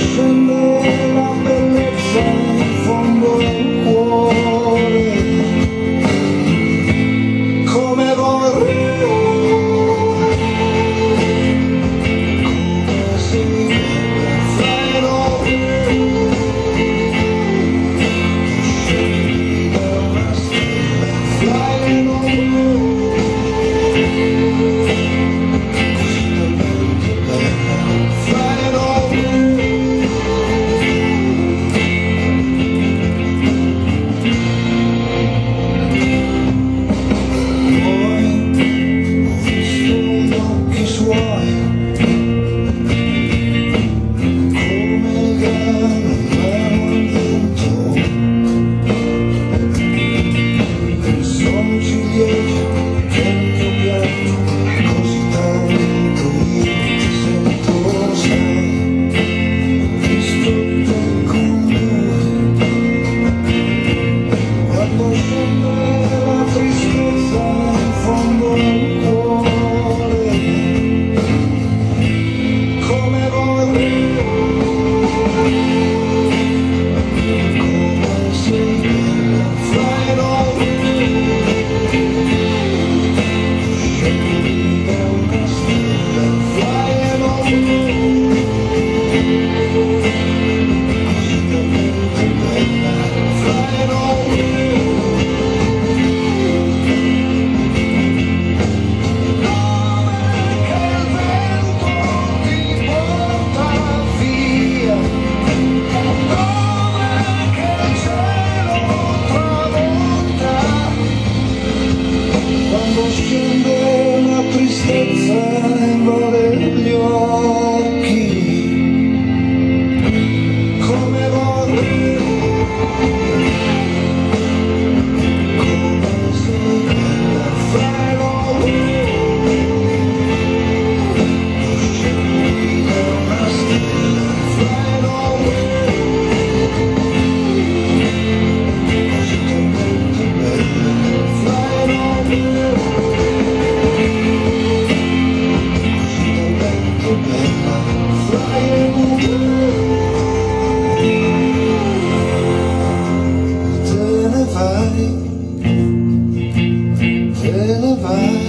scende la bellezza in fondo al cuore, come vorrei, come se fai noi, scendi da una stella, fai noi. Scende la tristezza invade gli occhi, come vorrei, come se fai noi, scendi da una stella, fai noi, così talmente bella, fai noi. Te ne vai,